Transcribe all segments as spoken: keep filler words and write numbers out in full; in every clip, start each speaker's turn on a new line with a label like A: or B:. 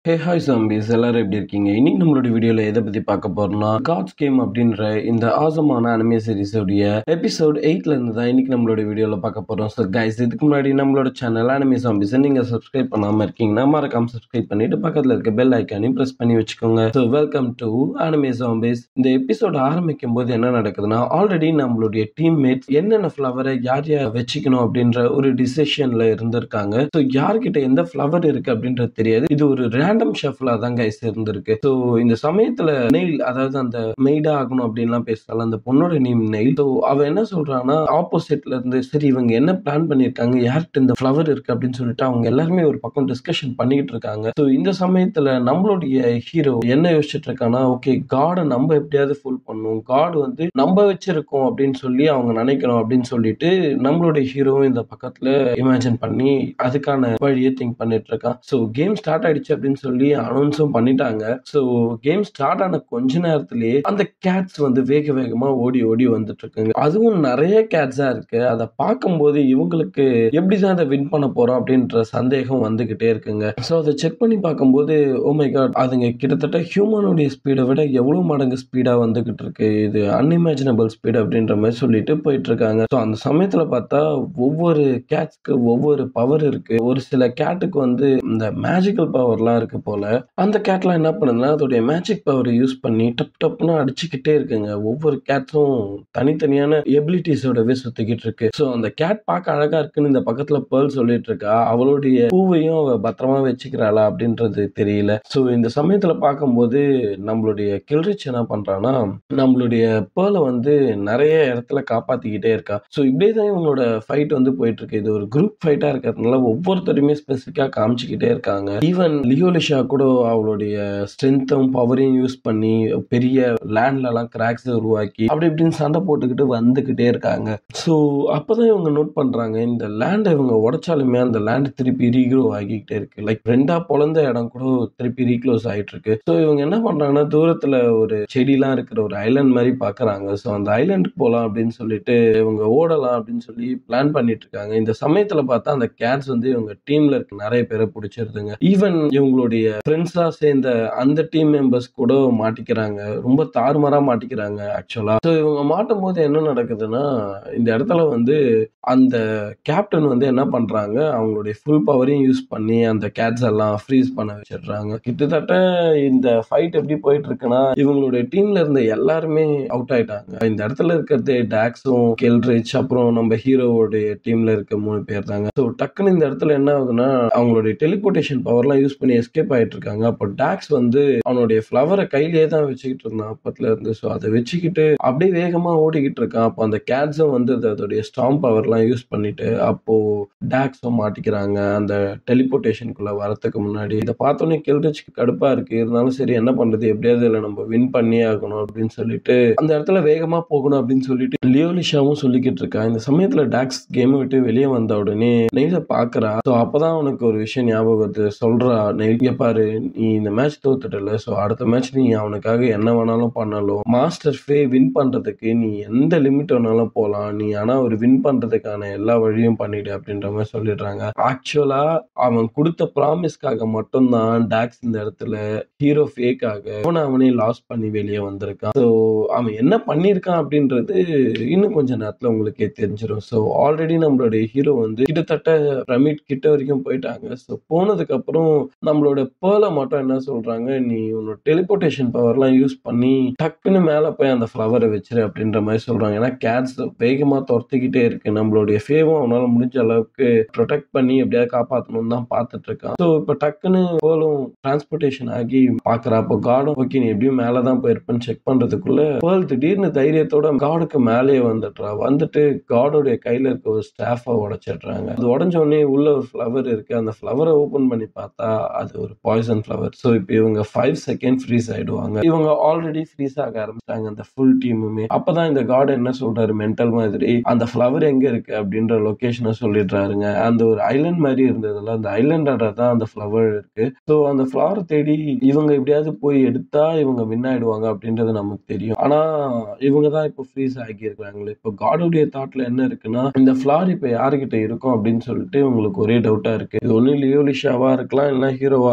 A: Hey hi zombies, எல்லாரும் எப்படி இருக்கீங்க? இன்னைக்கு நம்மளோட வீடியோல எதை பத்தி பார்க்க போறோம்னா, காட்ஸ் கேம் அப்படின்ற இந்த ஆசமான அனிமே சீரிஸோடைய எபிசோட் எயிட்ல இருந்து தான் இன்னைக்கு நம்மளோட வீடியோல பார்க்க போறோம். ஸோ கைஸ், இதுக்கு முன்னாடி நம்மளோட சேனல் அனிமே ஜாம்பீஸ் நீங்க சப்ஸ்கிரைப் பண்ணாம இருக்கீங்கன்னா மறக்காம சப்ஸ்கிரைப் பண்ணிட்டு பக்கத்துல இருக்க பெல் ஐக்கானையும் பிரஸ் பண்ணி வச்சுக்கோங்க. So welcome to anime zombies. இந்த எபிசோட் ஆரம்பிக்கும் போது என்ன நடக்குதுன்னா, ஆல்ரெடி நம்மளுடைய டீம்மேட்ஸ் என்னென்ன ஃபிளவரை யார் யார் வச்சுக்கணும் அப்படின்ற ஒரு டிசிஷன்ல இருந்திருக்காங்க. ஸோ யார்கிட்ட எந்த ஃபிளவர் இருக்கு அப்படின்றது தெரியாது. இது ஒரு ரேண்டம் ஷஃப்லா தான் கைஸ் இருந்திருக்கு. ஸோ இந்த சமயத்துல நெயில், அதாவது அந்த மெய்டா ஆகணும் அப்படின்லாம் பேசலாம், அந்த பொண்ணோட நேம் நெயில். ஸோ அவ என்ன சொல்றான்னா, ஆப்போசிட்ல இருந்து சரி இவங்க என்ன பிளான் பண்ணிருக்காங்க, யார்கிட்ட இந்த ஃபிளவர் இருக்கு அப்படின்னு சொல்லிட்டு அவங்க எல்லாருமே ஒரு பக்கம் டிஸ்கஷன் பண்ணிக்கிட்டு இருக்காங்க. ஸோ இந்த சமயத்துல நம்மளுடைய ஹீரோ என்ன யோசிச்சுட்டு இருக்கான்னா, ஓகே காடை நம்ம எப்படியாவது ஃபுல் பண்ணும், காட் வந்து நம்ம வச்சிருக்கோம் அப்படின்னு சொல்லி அவங்க நினைக்கணும் அப்படின்னு சொல்லிட்டு நம்மளுடைய ஹீரோவும் இந்த பக்கத்துல இமேஜின் பண்ணி அதுக்கான வழியை திங்க் பண்ணிட்டு இருக்கான். ஸோ கேம் ஸ்டார்ட் ஆயிடுச்சு அப்படின்னு சொல்லி அனௌன்ஸும் பண்ணிட்டாங்க. ஸோ கேம் ஸ்டார்ட் ஆன கொஞ்ச நேரத்திலேயே அந்த கேட்ஸ் வந்து வேக வேகமா ஓடி ஓடி வந்துட்டு இருக்குங்க. அதுவும் நிறைய கேட்ஸா இருக்கு. அதை பார்க்கும்போது இவங்களுக்கு எப்படிதான் அதை வின் பண்ண போறோம் அப்படின்ற சந்தேகம் வந்துகிட்டே இருக்குங்க. ஸோ அதை செக் பண்ணி பார்க்கும்போது ஓ மை காட், அதுங்க கிட்டத்தட்ட ஹியூமனுடைய ஸ்பீடை விட எவ்வளவு மடங்கு ஸ்பீடா வந்துகிட்டு இருக்கு, இது அன்இமேஜினபிள் ஸ்பீட் அப்படின்ற மாதிரி சொல்லிட்டு போயிட்டு இருக்காங்க. ஸோ அந்த சமயத்துல பார்த்தா ஒவ்வொரு கேட்ஸ்க்கு ஒவ்வொரு பவர் இருக்கு. ஒரு சில கேட்டுக்கு வந்து இந்த மேஜிக்கல் பவர்லாம் இருக்கு போல. அந்த கேட்லாம் என்ன பண்ணுதுன்னா, அதோடைய மேஜிக் பவரை யூஸ் பண்ணி டப் டப்னு அடிச்சுக்கிட்டே இருக்குங்க. ஒவ்வொரு கேட்ஸும் தனித்தனியான எபிலிட்டிஸோடவே சுத்திக்கிட்டு இருக்கு. ஸோ அந்த கேட் பார்க்க அழகா இருக்குன்னு இந்த பக்கத்துல பேர்ல் சொல்லிட்டு இருக்கா. அவளுடைய பூவையும் அவ பத்திரமா வச்சுக்கிறாளா அப்படின்றது தெரியல. ஸோ இந்த சமயத்துல பார்க்கும்போது நம்மளுடைய கில்ரிச் என்ன பண்றான்னா, நம்மளுடைய பேர்லை வந்து நிறைய இடத்துல காப்பாத்திக்கிட்டே இருக்கா. ஸோ இப்படியே தான் இவங்களோட ஃபைட் வந்து போயிட்டு இருக்கு. இது ஒரு குரூப் ஃபைட்டா இருக்கிறதுனால ஒவ்வொருத்தருமே ஸ்பெசிஃபிக்கா காமிச்சுக்கிட்டே இருக்காங்க. ஈவன் லியோலிஷா கூட அவளுடைய ஸ்ட்ரென்த்தும் பவரையும் யூஸ் பண்ணி பெரிய லேண்ட்ல எல்லாம் கிராக்ஸ் உருவாக்கி அப்படி இப்படின்னு சண்டை போட்டுக்கிட்டு வந்துகிட்டே இருக்காங்க. ஸோ அப்பதான் இவங்க நோட் பண்றாங்க, இந்த லேண்டை இவங்க உடைச்சாலுமே அந்த லேண்ட் திருப்பி ரீக்ரோ ஆகிக்கிட்டே இருக்கு. லைக் ரெண்டா பொழந்த இடம் கூட திருப்பி ரீக்ளோஸ் ஆயிட்டு இருக்கு. ஸோ இவங்க என்ன பண்றாங்கன்னா, தூரத்துல ஒரு செடிலாம் இருக்கிற ஒரு ஐலாண்ட் மாதிரி பாக்குறாங்க. ஸோ அந்த ஐலாண்டுக்கு போலாம் அப்படின்னு சொல்லிட்டு இவங்க ஓடலாம் அப்படின்னு சொல்லி பிளான் பண்ணிட்டு இருக்காங்க. இந்த சமயத்துல பார்த்தா அந்த கேட்ஸ் வந்து இவங்க டீம்ல இருக்க நிறைய பேரை பிடிச்சிருதுங்க. ஈவன் இவங்களுடைய ஃப்ரெண்ட்ஸா சேர்ந்த அந்த டீம் மெம்பர்ஸ் கூட மாட்டிக்கிறாங்க. ரொம்ப தாறுமாறா மாட்டிக்கிறாங்க ஆக்சுவலா. ஸோ இவங்க மாட்டும் போது என்ன நடக்குதுன்னா, இந்த இடத்துல வந்து அந்த கேப்டன் வந்து என்ன பண்றாங்க, அவங்களுடைய ஃபுல் பவரையும் யூஸ் பண்ணி அந்த கேட்ஸ் எல்லாம் ஃப்ரீஸ் பண்ண வச்சிடுறாங்க. கிட்டத்தட்ட இந்த ஃபைட் எப்படி போயிட்டு இருக்குன்னா, இவங்களுடைய டீம்ல இருந்த எல்லாருமே அவுட் ஆயிட்டாங்க. இந்த இடத்துல இருக்கிறது டாக்ஸும் கெல்ரிச் அப்புறம் நம்ம ஹீரோவோடைய டீம்ல இருக்க மூணு பேர் தாங்க. ஸோ டக்குன்னு இந்த இடத்துல என்ன ஆகுதுன்னா, அவங்களுடைய டெலிபோர்டேஷன் பவர்லாம் யூஸ் பண்ணி எஸ்கேப் ஆயிட்டு இருக்காங்க. அப்போ டாக்ஸ் வந்து அவனுடைய ஃபிளவரை கையிலேயே தான் வச்சுக்கிட்டு இருந்தான் அப்பத்துல இருந்து. ஸோ அதை வச்சுக்கிட்டு அப்படியே வேகமா ஓடிக்கிட்டு இருக்கான். அப்போ அந்த கேட்ஸும் வந்து அதோடைய ஸ்டாம் பவர்லாம் யூஸ் பண்ணிட்டு அப்போ டாக்ஸும் மாட்டிக்கிறாங்க அந்த டெலிபோர்டேஷனுக்குள்ள வரத்துக்கு முன்னாடி. இதை பார்த்தோன்னே கெல்ரிச்சுக்கு கடுப்பா இருக்கு. இருந்தாலும் சரி என்ன பண்றது, எப்படியாவது இல்லை நம்ம வின் பண்ணியே ஆகணும் அப்படின்னு சொல்லிட்டு அந்த இடத்துல வேகமா போகணும் அப்படின்னு சொல்லிட்டு லியோலிஷாவும் சொல்லிக்கிட்டு இருக்கா. இந்த சமயத்துல டாக்ஸ் கேம் விட்டு வெளியே வந்த உடனே நெய்ல பாக்குறா. ஸோ அப்பதான் அவனுக்கு ஒரு விஷயம் ஞாபகம் வருது. சொல்றா, நெய்ல பாரு, நீ இந்த மேட்ச் தோத்துட்டல, ஸோ அடுத்த மேட்ச் நீ அவனுக்காக என்ன வேணாலும் பண்ணலாம், மாஸ்டர் ஃபே வின் பண்றதுக்கு நீ எந்த லிமிட் வேணாலும் போகலாம், நீ ஆனா ஒரு வின் பண்றதுக்கான எல்லா வழியும் பண்ணிடு அப்படின்ற மாதிரி சொல்லிடுறாங்க. ஆக்சுவலா அவன் கொடுத்த ப்ராமிஸ்க்காக மட்டும்தான் டாக்ஸ் இந்த இடத்துல ஹீரோ ஃபேக்காக அவனை அவனே லாஸ் பண்ணி வெளியே வந்திருக்கான். ஸோ அவன் என்ன பண்ணியிருக்கான் அப்படின்றது இன்னும் கொஞ்ச நேரத்துல உங்களுக்கே தெரிஞ்சிடும். ஸோ ஆல்ரெடி நம்மளுடைய ஹீரோ வந்து கிட்டத்தட்ட பிரமிட் கிட்ட வரைக்கும் போயிட்டாங்க. ஸோ போனதுக்கு அப்புறம் நம்மளோட பேர்ல மட்டும் என்ன சொல்றாங்க, நீ உன்னோட டெலிபோர்டேஷன் பவர்லாம் யூஸ் பண்ணி டக்குன்னு மேல போய் அந்த ஃபிளவரை வச்சிரு அப்படின்ற மாதிரி சொல்றாங்க. ஏன்னா கேட்ஸ் வேகமா துரத்திக்கிட்டே இருக்கு. நம்மளுடைய ஃபேவும் அவனால முடிஞ்ச அளவுக்கு ப்ரொடெக்ட் பண்ணி எப்படியாவது காப்பாற்றணும்னு தான் பார்த்துட்டு இருக்கான். ஸோ இப்போ டக்குன்னு பேர்லும் டிரான்ஸ்போர்டேஷன் ஆகி பாக்குறா. அப்போ காடும் ஓகே நீ எப்படியும் மேலதான் போயிருப்பேன்னு செக் பண்றதுக்குள்ள பேர்ல் திடீர்னு தைரியத்தோட காடுக்கு மேலேயே வந்துடுறா. வந்துட்டு காடோடைய கையில இருக்க ஒரு ஸ்டாஃபை உடைச்சிடுறாங்க. அது உடஞ்ச உடனே உள்ள ஒரு ஃபிளவர் இருக்கு. அந்த ஃபிளவரை ஓபன் பண்ணி பார்த்தா அது ஒரு பாய்சன் ஃபிளவர். ஸோ இப்போ இவங்க ஃபைவ் செகண்ட் ஃப்ரீஸ் ஆயிடுவாங்க. இவங்க ஆல்ரெடி ஃப்ரீஸ் ஆக ஆரம்பிச்சிட்டாங்க அந்த ஃபுல் டீமுமே. அப்பதான் இந்த காட் என்ன சொல்றாரு, மென்டல் மாதிரி அந்த ஃபிளவர் எங்க இருக்கு அப்படின்ற லொகேஷனை சொல்லிடுறாருங்க. அந்த ஒரு ஐலாண்ட் மாதிரி இருந்ததுல அந்த ஐலாண்டோட தான் அந்த ஃபிளவர் இருக்கு. ஸோ அந்த ஃபிளவரை தேடி இவங்க எப்படியாவது போய் எடுத்தா இவங்க வின் ஆயிடுவாங்க அப்படின்றது நமக்கு தெரியும். ஆனா இவங்க தான் இப்போ ஃப்ரீஸ் ஆகி இருக்காங்களே. இப்போ காடுடைய தாட்ல என்ன இருக்குன்னா, இந்த ஃபிளவர் இப்போ யாருக்கிட்ட இருக்கும் அப்படின்னு சொல்லிட்டு உங்களுக்கு ஒரே டவுட்டா இருக்கு. இது ஒண்ணு லியோலிஷாவா இருக்கலாம், இல்ல ஹீரோவா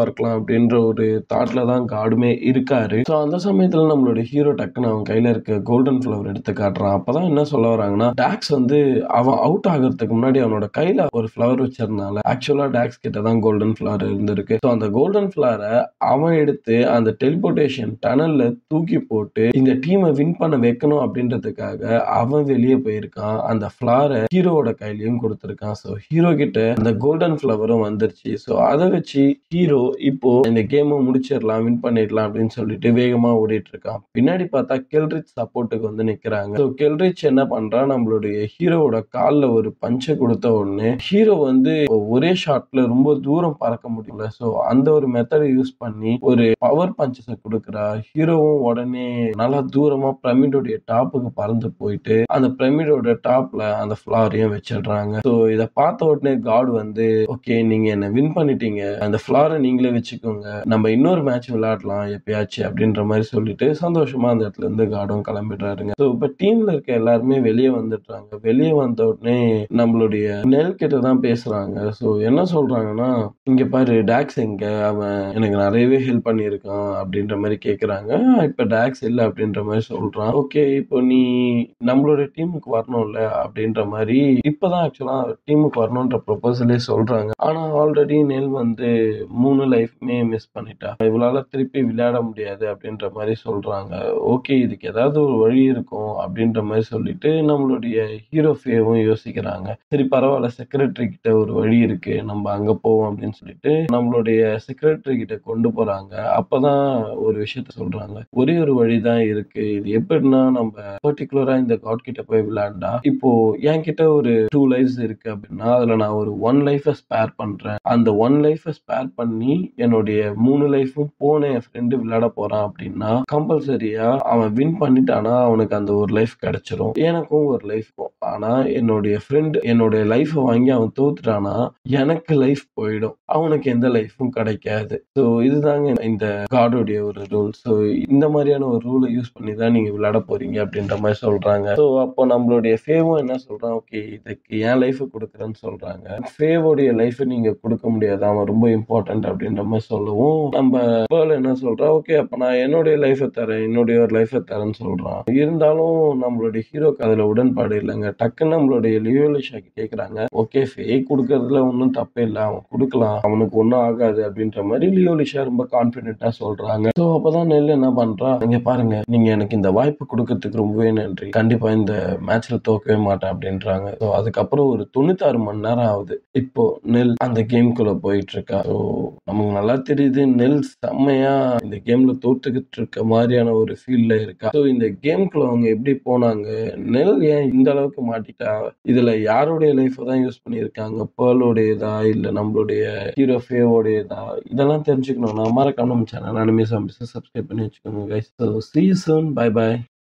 A: இருக்கலாம் அப்படின்ற ஒரு தாட்ல தான் காடுமே இருக்காரு. ஸோ அந்த சமயத்துல நம்மளோட ஹீரோ டக்குன்னு அவன் கையில இருக்க கோல்டன் ஃபிளவர் எடுத்து காட்டுறான். அப்பதான் என்ன சொல்ல வராங்கன்னா, டாக்ஸ் வந்து அவன் அவுட் ஆகிறதுக்கு முன்னாடி அவனோட கையில ஒரு ஃபிளவர் வச்சிருந்தால ஆக்சுவலா டாக்ஸ் கிட்ட தான் கோல்டன் ஃபிளவர் இருந்திருக்கு. ஸோ அந்த கோல்டன் ஃபிளவரை அவன் எடுத்து அந்த டெலிபோர்டேஷன் டனல்ல தூக்கி போட்டு இந்த டீமை வின் பண்ண வைக்கணும் அப்படின்றதுக்காக அவன் வெளியே போயிருக்கான். அந்த ஃபிளவரை ஹீரோவோட கையிலயும் கொடுத்திருக்கான். ஸோ ஹீரோ கிட்ட அந்த கோல்டன் ஃபிளவரும் வந்துருச்சு. ஸோ அதை வச்சு ஹீரோ இப்போ இந்த கேமை முடிச்சிடலாம், வின் பண்ணிடலாம் அப்படின்னு சொல்லிட்டு வேகமா ஓடிட்டு இருக்கான். பின்னாடி பார்த்தா கெல்ரிச் சப்போர்ட்டுக்கு வந்து நிக்கிறாங்க. ஸோ கெல்ரிச் என்ன பண்றான், நம்மளுடைய ஹீரோவோட கால்ல ஒரு பஞ்சை கொடுத்த உடனே ஹீரோ வந்து ஒரே ஷாட்ல ரொம்ப தூரம் பறக்க முடியல. ஸோ அந்த ஒரு மெத்தடை யூஸ் பண்ணி ஒரு பவர் பஞ்சஸை கொடுக்குறா. ஹீரோவும் உடனே நல்லா தூரமா பிரமிடோடைய டாப்புக்கு பறந்து போயிட்டு அந்த பிரமிடோட டாப்ல அந்த ஃபிளவரையும் வச்சிடுறாங்க. ஸோ இதை பார்த்த உடனே காட் வந்து ஓகே நீங்க என்ன வின் பண்ணிட்டீங்க, அந்த ஃபிளவரை நீங்களே வச்சுக்கோங்க, நம்ம இன்னொரு மேட்ச் விளையாடலாம் எப்பயாச்சு அப்படின்ற மாதிரி சொல்லிட்டு சந்தோஷமா அந்த இடத்துல இருந்து காடும் கிளம்பிடுறாருங்க. ஸோ இப்ப டீம்ல இருக்க எல்லாருமே வெளியே வந்துடுறாங்க. வெளியே வந்த உடனே நம்மளுடைய நெல் கிட்ட தான் பேசுறாங்க. ஸோ என்ன சொல்றாங்கன்னா, இங்க பாரு டாக்ஸ் எங்க, அவன் எனக்கு நிறையவே ஹெல்ப் பண்ணியிருக்கான் அப்படின்ற மாதிரி கேட்குறாங்க. இப்ப டாக்ஸ் இல்லை அப்படின்ற மாதிரி சொல்றான். ஓகே இப்போ நீ நம்மளோட டீமுக்கு வரணும்ல அப்படின்ற மாதிரி இப்பதான் ஆக்சுவலா டீமுக்கு வரணும்ன்ற ப்ரொபோசலே சொல்றாங்க. ஆனா ஆல்ரெடி நெல் வந்து மூணு லைஃப்மே மிஸ் பண்ணிட்டா, இவளால திருப்பி விளையாட முடியாது அப்படின்ற மாதிரி சொல்றாங்க. ஓகே இதுக்கு ஏதாவது ஒரு வழி இருக்கும் அப்படின்ற மாதிரி சொல்லிட்டு நம்மளுடைய ஹீரோ ஃபேவும் யோசிக்கிறாங்க. சரி பரவாயில்ல, செக்ரட்டரி கிட்ட ஒரு வழி இருக்கு, நம்ம அங்க போவோம் அப்படின்னு சொல்லிட்டு நம்மளுடைய செக்ரட்டரி கிட்ட கொண்டு போறாங்க. அப்பதான் ஒரு விஷயத்த சொல்றாங்க, ஒரே ஒரு வழிதான் இருக்கு, இது எப்படின்னா நம்ம பர்டிகுலரா இந்த காட் கிட்ட போய் விளையாண்டா இப்போ என் கிட்ட ஒரு டூ லைஃப்ஸ் இருக்கு அப்படின்னா அதுல நான் ஒரு ஒன் லைஃபை ஸ்பேர் பண்றேன், அந்த ஒன் லைஃபை ஸ்பேர் பண்ணி என்னுடைய மூணு லைஃபும் போன என் ஃப்ரெண்டு விளையாட போறான் அப்படின்னா கம்பல்சரியா அவன் வின் பண்ணிட்டானா அவனுக்கு அந்த ஒரு லைஃப் கிடைச்சிரும், எனக்கும் ஒரு லைஃப். ஆனா என்னுடைய ஃப்ரெண்ட் என்னுடைய லைஃபை வாங்கி அவன் தோத்துட்டானா எனக்கு லைஃப் போயிடும், அவனுக்கு எந்த லைஃபும் கிடைக்காது. ஸோ இதுதாங்க இந்த காடோடைய ஒரு ரூல். ஸோ இந்த மாதிரியான ஒரு ரூலை யூஸ் பண்ணி தான் நீங்க விளையாட போறீங்க அப்படின்ற மாதிரி சொல்றாங்க. ஸோ அப்போ நம்மளுடைய ஃபேவும் என்ன சொல்றான், ஓகே இதுக்கு என் லைஃபை கொடுக்குறேன்னு சொல்றாங்க. ஃபேவோடைய லைஃபை நீங்க கொடுக்க முடியாது, அவன் ரொம்ப இம்பார்ட்டன்ட் அப்படின்ற மாதிரி சொல்லவும் நம்ம பேர்ல் என்ன சொல்றா, ஓகே அப்ப நான் என்னுடைய லைஃபை தரேன், என்னுடைய ஒரு லைஃபை தரேன்னு சொல்றான். இருந்தாலும் நம்மளுடைய ஹீரோக்கு அதுல உடன்பாடு இல்லைங்க. டக்குன்னு நம்மளுடைய லியோலிஷா கேட்கறாங்க, ஓகே ஃபே கொடுக்கறதுல ஒன்றும் தப்பே இல்லை, அவன் கொடுக்கலாம், அவனுக்கு ஒன்றும் ஆகாது அப்படின்ற மாதிரி லியோலிஷா ரொம்ப கான்பிடென்ட்டா சொல்றாங்க. ஸோ அப்பதான் நெல் என்ன பண்றா, இங்க பாருங்க நீங்க எனக்கு இந்த வாய்ப்பு கொடுக்கறதுக்கு ரொம்பவே நன்றி, கண்டிப்பா இந்த மேட்ச்ல தோக்கவே மாட்டேன் அப்படின்றாங்க. ஸோ அதுக்கப்புறம் ஒரு தொண்ணூத்தாறு மணி நேரம் ஆகுது. இப்போ நெல் அந்த கேம்குள்ள போயிட்டு இருக்கா. ஸோ நமக்கு நல்லா தெரியுது நெல் செம்மையா இந்த கேம்ல தோத்துக்கிட்டு இருக்க மாதிரியான ஒரு ஃபீல்ல இருக்கா. ஸோ இந்த கேம்குள்ள அவங்க எப்படி போனாங்க, நெல் ஏன் இந்த அளவுக்கு மாட்டிட்டா, இதுல யாருடைய லைஃப் தான் யூஸ் பண்ணியிருக்காங்க, பேர்லோடையதா இல்ல நம்மளுடைய ஹீரோ ஃபேவோடையதா, இதெல்லாம் தெரிஞ்சுக்கணும். நான் மறக்காம நம்ம சேனல் அனிமே சப்ஸ்கிரைப் பண்ணி வச்சுக்கோங்க guys. So see you soon, bye bye.